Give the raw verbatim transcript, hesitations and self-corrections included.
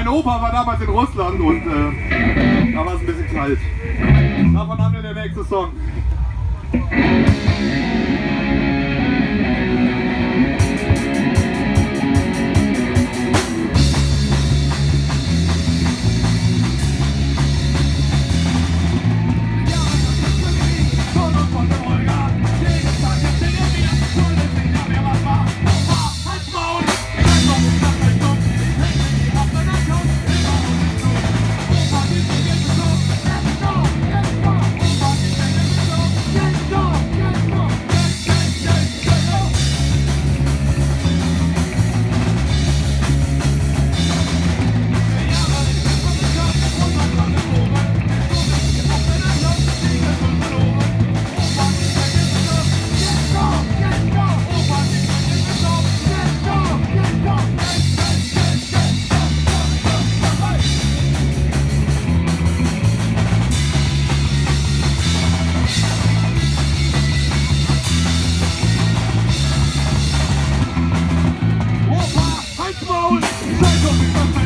Mein Opa war damals in Russland und äh, da war es ein bisschen kalt. Davon handelt der nächste Song. Maul! Zeig doch, wie das